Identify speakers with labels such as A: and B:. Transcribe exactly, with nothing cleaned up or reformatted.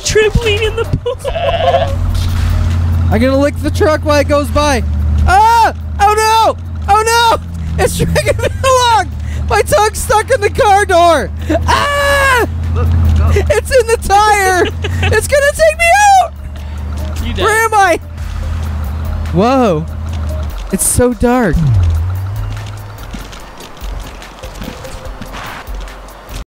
A: trampoline in the pool.
B: I'm gonna lick the truck while it goes by. Ah! Oh no! Oh no! It's dragging me along! My tongue's stuck in the car door! Ah!
C: Look, go.
B: It's in the tire! It's gonna take me out!
A: You
B: Where am I? Whoa. It's so dark.